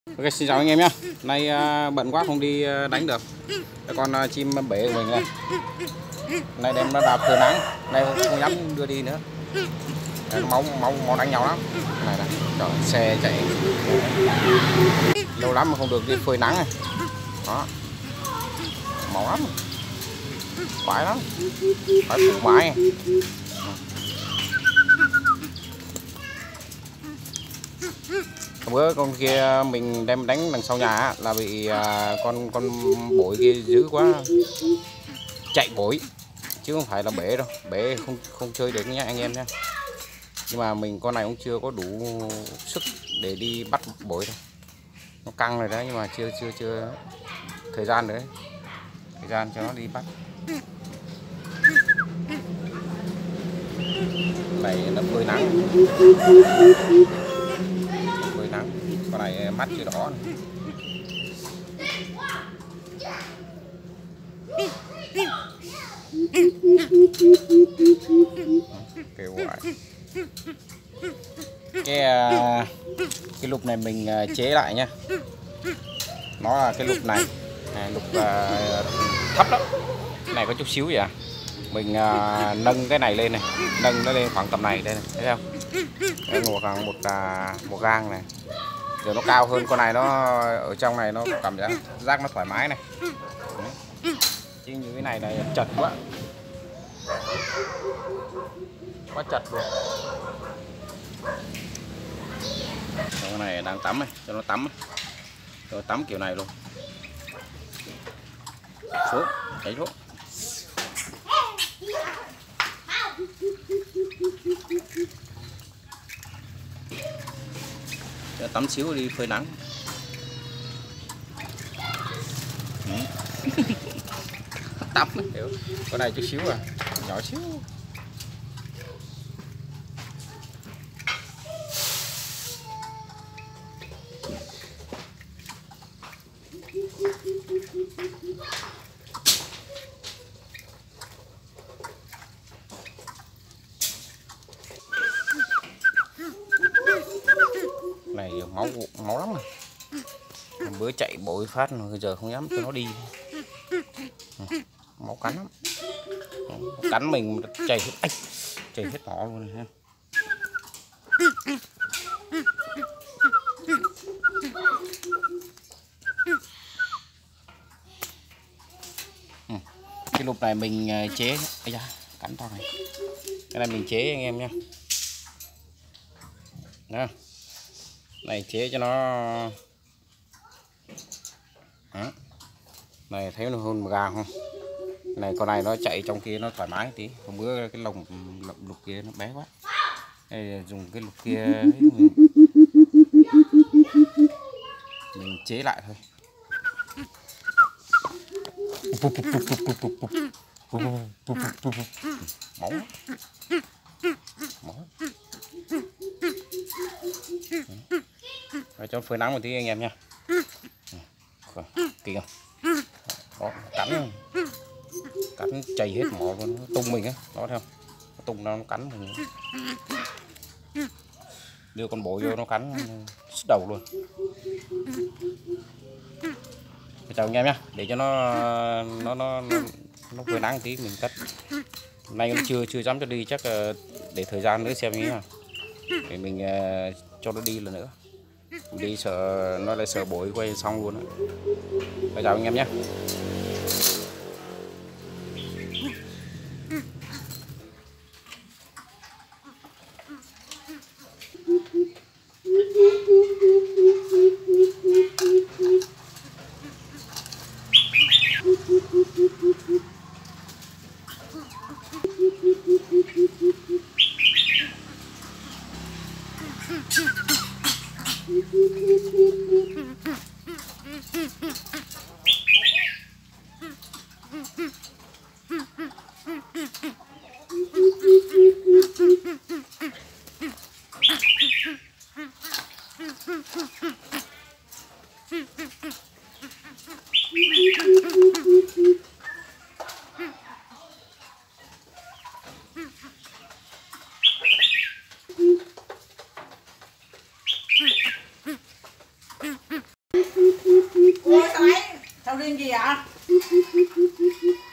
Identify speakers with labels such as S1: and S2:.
S1: Ok, xin chào anh em nhé. Nay bận quá không đi đánh được. Cái con chim bể của mình này. Nay đem nó đạp trời nắng, nay không dám đưa đi nữa. Máu đánh nhau lắm. Này này, trời, xe chạy lâu lắm mà không được đi phơi nắng này. Đó, máu lắm, phải lắm, phải phủ mãi. Bữa con kia mình đem đánh đằng sau nhà là bị con bổi kia dữ quá chạy bổi, chứ không phải là bể đâu. Bể không chơi được nhé anh em nhé. Nhưng mà mình con này cũng chưa có đủ sức để đi bắt bổi đâu. Nó căng rồi đấy, nhưng mà chưa thời gian nữa, thời gian cho nó đi bắt. Này nó phơi nắng, phơi nắng. Con này mắt chưa đỏ này. Kêu hoài. Cái lục này mình chế lại nhá. Nó là cái lục này, lục thấp lắm. Cái này có chút xíu vậy à. Mình nâng cái này lên này, nâng nó lên khoảng tầm này đây này, thấy không? Đây, một gang này. Rồi nó cao hơn con này, nó ở trong này nó cảm giác nó thoải mái này. Chứ như cái này chật quá, quá chật luôn. Con này đang tắm này, cho nó tắm, cho nó tắm kiểu này luôn. Xuống, chạy xuống. Cho tắm xíu đi phơi nắng. Tắm hiểu. Con này chút xíu à, nhỏ xíu. Này máu lắm rồi. Bữa chạy bội phát rồi, giờ không dám cho nó đi. Máu cắn lắm. Cắn mình chảy hết máu luôn này ha. Cái lục này mình chế, ây da, cắn to này. Cái này mình chế anh em nha. Đó. Này chế cho nó. Đó. Này thấy nó hơn gà không? Này con này nó chạy trong kia nó thoải mái tí. Hôm bữa cái lồng lục kia nó bé quá. Đây dùng cái lục kia mình chế lại thôi. Máu. Máu. Rồi cho phơi nắng một tí anh em nha. Kìa không? Đó, cắn chảy hết mỏ luôn, nó tung mình á, đó thấy không? Nó tung nó cắn mình. Đưa con bội vô nó cắn sứt đầu luôn. Chào anh em nhé, để cho nó phơi nắng tí mình cất. Nay nó chưa dám cho đi, chắc để thời gian nữa xem như thế nào để mình cho nó đi lần nữa. Đi sợ nó lại sợ bội quay xong luôn á. Chào anh em nhé.
S2: Sầu riêng gì ạ?